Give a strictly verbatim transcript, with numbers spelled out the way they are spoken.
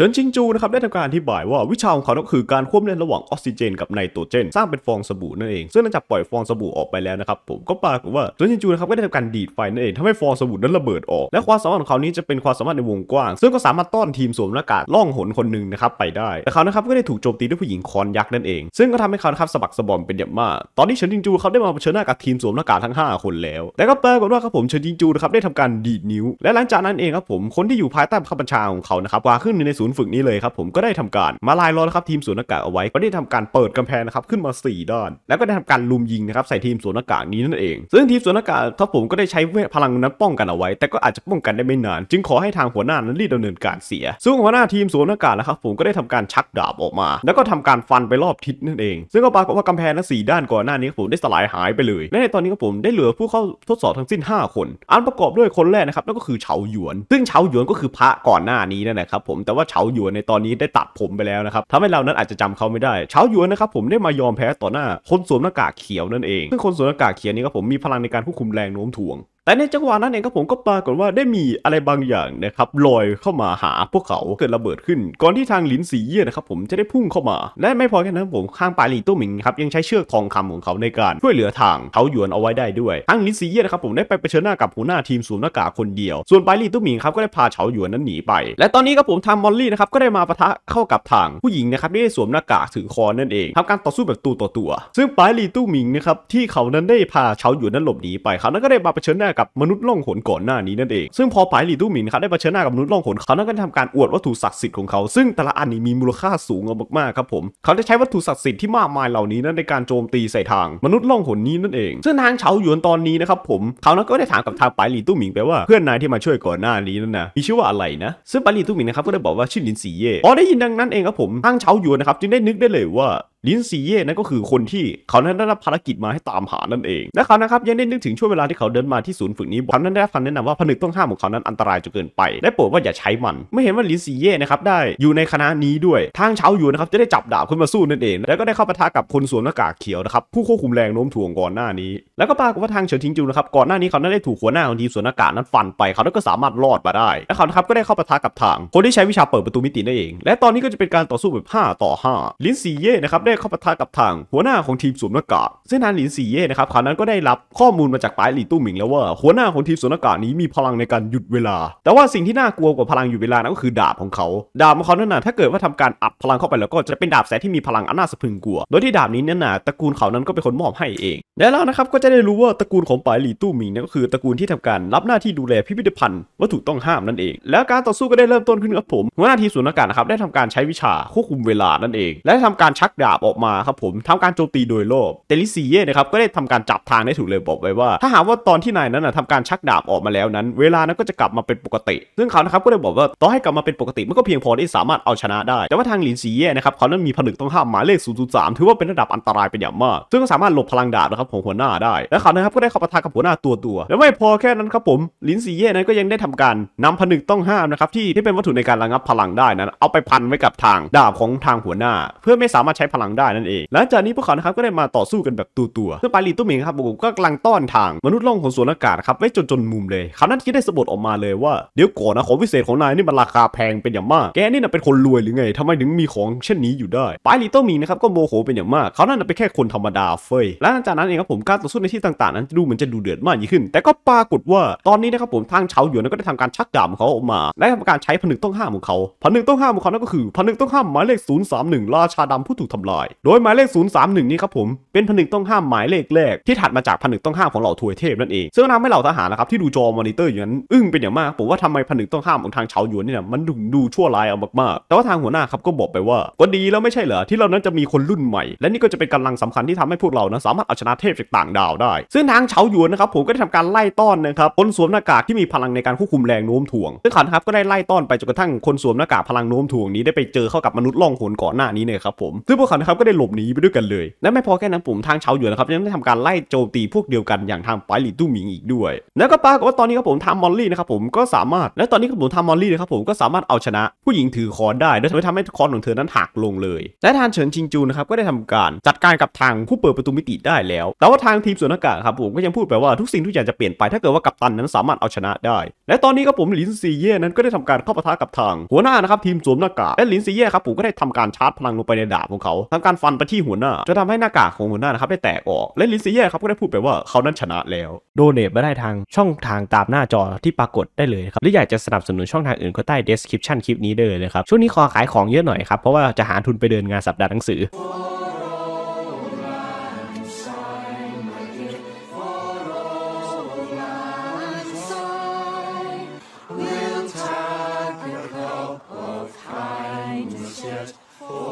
ฉินชิงจูนะครับได้ทำการอธิบายว่าวิชาของเขาก็คือการควบเล่นระหว่างออกซิเจนกับไนโตรเจนสร้างเป็นฟองสบู่นั่นเองซึ่งหลังจากปล่อยฟองสบู่ออกไปแล้วนะครับผมก็ปรากฏว่าเฉินชิงจูนะครับก็ได้ทำการดีดไฟนั่นเองทำให้ฟองสบู่นั้นระเบิดออกและความสามารถของเขานี้จะเป็นความสามารถในวงกว้างซึ่งก็สามารถต้อนทีมสวมหน้ากากล่องหนคนหนึ่งนะครับไปได้แต่เขานะครับก็ได้ถูกโจมตีด้วยผู้หญิงคอนยักษ์นั่นเองซึ่งก็ทำให้เขานะครับสะบักสะบอมเป็นอย่างมากตอนนี้เฉินชิงจูเขาได้มาเผชิญหน้ากับทีมสวมหน้ากากทั้งห้าคนแล้วแต่ก็ปรากฏว่าครับผมเฉินชิงจูนะครับได้ทำการดีดนิ้วและหลังจากนั้นเองครับผมคนที่อยู่ภายใต้บังคับบัญชาของเขานะครับว่าขึ้นในศูนย์ฝึกนี้เลยครับผมก็ได้ทำการมาลายล้อนะครับทีมสวมหน้ากากเอาไว้ก็ได้ทำการเปิดกำแพงนะครับขึ้นมาสี่ด้านแล้วก็ได้ทำการลุมยิงนะครับใส่ทีมสวมหน้ากากนี้นั่นเองซึ่งทีมสวมหน้ากากครับผมก็ได้ใช้พลังนั้นป้องกันเอาไว้แต่ก็อาจจะป้องกันได้ไม่นานจึงขอให้ทางหัวหน้านั้นรีบดำเนินการเสียซึ่งหัวหน้าทีมสวมหน้ากากนะครับผมก็ได้ทำการชักดาบออกมาแล้วก็ทำการฟันไปรอบทิศนั่นเองซึ่งก็ปรากฏว่ากำแพงนั้นสี่ด้านก่อนหน้านี้ผมได้สลายหายไปเลยและในตอนนี้ครับผมได้เหลือผู้เข้าทดสอบทั้งสิ้นห้าคนอันประกอบด้วยคนแรกนะครับนั่นก็คือเฉาหยวนซึ่งเฉาหยวนก็คือพระก่อนหน้านี้นั่นแหละครับผมแต่ว่าเฉาหยวนในตอนนี้ได้ตัดผมไปแล้วนะครับทำให้เรานั้นอาจจะจำเขาไม่ได้เฉาหยวนนะครับผมได้มายอมแพ้ต่อหน้าคนสวมหน้ากากเขียวนั่นเองซึ่งคนสวมหน้ากากเขียวนี้ครับผมมีพลังในการควบคุมแรงโน้มถ่วงแต่ในจังหวะนั้นเองครับผมก็ปรากฏว่าได้มีอะไรบางอย่างนะครับลอยเข้ามาหาพวกเขาเกิดระเบิดขึ้นก่อนที่ทางหลินสีเย่นะครับผมจะได้พุ่งเข้ามาและไม่พอแค่นั้นผมข้างปลายหลี่ตู้หมิงครับยังใช้เชือกทองคำของเขาในการช่วยเหลือทางเขาหยวนเอาไว้ได้ด้วยทางหลินสีเย่นะครับผมได้ไปเผชิญหน้ากับหัวหน้าทีมสวมหน้ากากคนเดียวส่วนปลายหลี่ตู้หมิงครับก็ได้พาเฉาหยวนนั้นหนีไปและตอนนี้ครับผมทางมอลลี่นะครับก็ได้มาปะทะเข้ากับทางผู้หญิงนะครับที่ได้สวมหน้ากากถือคอนั่นเองทำการต่อสู้แบบตัวต่อตัวซึ่งปลายหลี่ตู้หมิงนะครับที่เขานั้นได้พาเฉาหยวนนั้นหลบหนีไปเขานั้นก็ได้มาเผชิญหน้ากับมนุษย์ล่องหนก่อนหน้านี้นั่นเองซึ่งพอปลายหลี่ตู้หมิงครับได้เผชิญหน้ากับมนุษย์ล่องหนเขานั้นก็ทำการอวดวัตถุศักดิ์สิทธิ์ของเขาซึ่งแต่ละอันนี้มีมูลค่าสูงมากๆครับผมเขาได้ใช้วัตถุศักดิ์สิทธิ์ที่มากมายเหล่านี้นั้นในการโจมตีใส่ทางมนุษย์ล่องหนนี้นั่นเองซึ่งทางเฉาหยวนตอนนี้นะครับผมเขานั้นก็ได้ถามกับทางปลายหลี่ตู้หมิงไปว่าเพื่อนนายที่มาช่วยก่อนหน้านี้นั่นนะมีชื่อว่าอะไรนะซึ่งปลายหลี่ตู้หมิงนะครับก็ได้บอกว่าชื่อหลินสีเย่พอได้ยินดังนั้นเองครับผมทางเฉาหยวนนะครับจึงได้นึกได้เลยว่าลินซีเย่นั่นก็คือคนที่เขานั้นได้รับภารกิจมาให้ตามหานั่นเองและเขานะครับยังได้นึกถึงช่วงเวลาที่เขาเดินมาที่ศูนย์ฝึกนี้เขานั้นได้รับคำแนะนำว่าผนึกต้องห้ามของเขานั้นอันตรายจนเกินไปได้โปรดว่าอย่าใช้มันไม่เห็นว่าลินซีเย่นะครับได้อยู่ในคณะนี้ด้วยทางเฉาหยวนนะครับจะได้จับดาบขึ้นมาสู้นั่นเองแล้วก็ได้เข้าปะทะกับคนสวมหน้ากากเขียวนะครับผู้ควบคุมแรงโน้มถ่วงก่อนหน้านี้แล้วก็ปรากฏว่าทางเฉินทิงจูนะครับก่อนหน้านี้เขานั้นได้ถูกหัวหน้าของทีมสวมหน้ากากนั้นฟันไปเขาก็สามารถรอดมาได้และเขานะครับก็ได้เข้าปะทะกับทางคนที่ใช้วิชาเปิดประตูมิตินั่นเองและตอนนี้ก็จะเป็นการต่อสู้แบบห้าต่อห้าลินซีเย่นะครับได้เข้าปะทะกับทางหัวหน้าของทีมสวมหน้ากากซึ่งทางหลินซีเย่นะครับเขานั้นก็ได้รับข้อมูลมาจากปลายหลี่ตู้หมิงแล้วว่าหัวหน้าของทีมสวมหน้ากากนี้มีพลังในการหยุดเวลาแต่ว่าสิ่งที่น่ากลัวกว่าพลังหยุดเวลานั่นก็คือดาบของเขาดาบของเขานั่นน่ะถ้าเกิดว่าทำการอัดพลังเข้าไปแล้วก็จะเป็นดาบแสงที่มีพลังอันน่าสะพรึงกลัวโดยที่ดาบนี้นั่นน่ะตระกูลเขานั้นก็เป็นคนมอบให้เองและแล้วนะครับก็จะได้รู้ว่าตระกูลของปลายหลี่ตู้หมิงนั่นก็คือตระกูลที่ทำการรับหน้าที่ดูแลพิพิธภัณฑ์วัตถุต้องห้ามนั่นเองแล้วการต่อสู้ก็ได้เริ่มต้นขึ้นครับผมหัวหน้าทีมสวมหน้ากากนะครับได้ทำการใช้วิชาควบคุมเวลานั่นเองและทำการชักดาบออกมาครับผมทำการโจมตีโดยรอบแต่ลิซีเย่นะครับก็ได้ทำการจับทางได้ถูกเลยบอกไว้ว่าถ้าหากว่าตอนที่นายนั้นทำการชักดาบออกมาแล้วนั้นเวลานั้นก็จะกลับมาเป็นปกติซึ่งเขานะครับก็ได้บอกว่าต่อให้กลับมาเป็นปกติมันก็เพียงพอที่สามารถเอาชนะได้แต่ว่าทางหลินซีเย่นะครับเขานั้นมีผนึกต้องห้ามหมายเลขศูนย์ ศูนย์ สามถือว่าเป็นระดับอันตรายเป็นอย่างมากซึ่งก็สามารถหลบพลังดาบนะครับของหัวหน้าได้และเขานะครับก็ได้เข้าปะทะกับหัวหน้าตัวตัวและไม่พอแค่นั้นครับผมหลินซีเย่นั้นก็ยังได้ทำการนำผนึกต้องห้ามนะครับที่ที่เป็นวัตถุในการระงับพลังได้นั้นเอาไปพันไว้กับทางดาบของทางหัวหน้าเพื่อไม่สามารถใช้พลังได้นั่นเองหลังจากนี้พวกเขานะครับก็ได้มาต่อสู้กันแบบตัวตัวซึ่งปลายหลี่ตู้หมิงครับผมก็กำลังต้อนทางมนุษย์ล่องขนสวมหน้ากากครับไว้จนจนมุมเลยเขานั้นคิดได้สะบัดออกมาเลยว่าเดี๋ยวก่อนนะของพิเศษของนายนี่มันราคาแพงเป็นอย่างมากแกนี่น่ะเป็นคนรวยหรือไงทำไมถึงมีของเช่นนี้อยู่ได้ปลายหลี่ตู้หมิงนะครับก็โมโหเป็นอย่างมากเขานั่นเป็นแค่คนธรรมดาเฟ้ยและหลังจากนั้นเองครับผมการต่อสู้ในที่ต่างๆนั้นดูเหมือนจะดูเดือดมากยิ่งขึ้นแต่ก็ปรากฏว่าตอนนี้นะครับผมทางเฉาหยวนก็ได้ทำการชักดาบของเขาออกมาและทำการใช้ผนึกต้องห้ามของเขาผนึกต้องห้ามของเขานั่นก็คือผนึกต้องห้ามหมายเลขศูนย์ สาม หนึ่งราชาดำผู้ถูกทำลายโดยหมายเลขศูนย์ สาม หนึ่งนี้ครับผมเป็นผนึกต้องห้ามหมายเลขแรกที่ถัดมาจากผนึกต้องห้ามของเหล่าทวยเทพนั่นเองซึ่งทำให้เหล่าทหารนะครับที่ดูจอมอนิเตอร์อย่างนั้นอึ้งเป็นอย่างมากผมว่าทำไมผนึกต้องห้ามของทางเฉาหยวนนี่นะมันดูดูชั่วร้ายเอามากๆแต่ว่าทางหัวหน้าครับก็บอกไปว่าก็ดีแล้วไม่ใช่เหรอที่เรานั้นจะมีคนรุ่นใหม่และนี่ก็จะเป็นกำลังสำคัญที่ทำให้พวกเรานะสามารถเอาชนะเทพจากต่างดาวได้ซึ่งทางเฉาหยวนนะครับผมก็ได้ทำการไล่ต้อนนะครับคนสวมหน้ากากที่มีพลังในการควบคุมแรงโน้มถ่วงซึ่งเขาครับก็ได้ไล่ต้อนไปจนกระทั่งคนสวมหน้ากากพลังโน้มถ่วงนี้ได้ไปเจอเข้ากับมนุษย์ล่องหนก่อนหน้านี้เนี่ยครับผมซึ่งพวกเขานะครับนะครับก็ได้หลบหนีไปด้วยกันเลยและไม่พอแค่นั้นผมทางชาวหยวนนะครับยังได้ทำการไล่โจมตีพวกเดียวกันอย่างทางไปหลี่ตู้หมิงอีกด้วยแล้วก็ปรากฏว่าตอนนี้ครับผมทางมอลลี่นะครับผมก็สามารถและตอนนี้ครับผมทางมอลลี่นะครับผมก็สามารถเอาชนะผู้หญิงถือค้อนได้โดยทำให้ทำให้ค้อนของเธอนั้นหักลงเลยและทางเฉินชิงจูนะครับก็ได้ทำการจัดการกับทางผู้เปิดประตูมิติได้แล้วแต่ว่าทางทีมสวนอากาศครับผมก็ยังพูดไปว่าทุกสิ่งทุกอย่างจะเปลี่ยนไปถ้าเกิดว่ากัปตันนั้นสามารถเอาชนะได้และตอนนี้ครับผมหลินซีเย่นั้นก็ได้ทำการเข้าปะทะกับทางหัวหน้านะครับทีมสวมหน้ากากและหลินซีเย่ครับผมก็ได้ทำการชาร์จพลังลงไปในดาบของเขาทำการฟันไปที่หัวหน้าจะทำให้หน้ากากของหัวหน้านะครับได้แตกออกและหลินซีเย่ครับก็ได้พูดไปว่าเขานั้นชนะแล้วโดเนทมาได้ทางช่องทางตามหน้าจอที่ปรากฏได้เลยครับหรืออยากจะสนับสนุนช่องทางอื่นก็ใต้ description คลิปนี้ได้เลยนะครับช่วงนี้ขอขายของเยอะหน่อยครับเพราะว่าจะหาทุนไปเดินงานสัปดาห์หนังสือ For